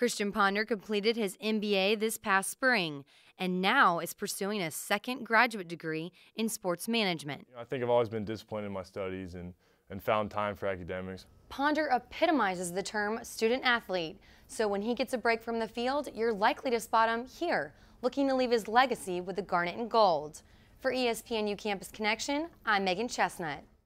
Christian Ponder completed his MBA this past spring and now is pursuing a second graduate degree in sports management. I think I've always been disciplined in my studies and found time for academics. Ponder epitomizes the term student athlete, so when he gets a break from the field, you're likely to spot him here, looking to leave his legacy with the garnet and gold. For ESPN-U Campus Connection, I'm Meagan Chestnut.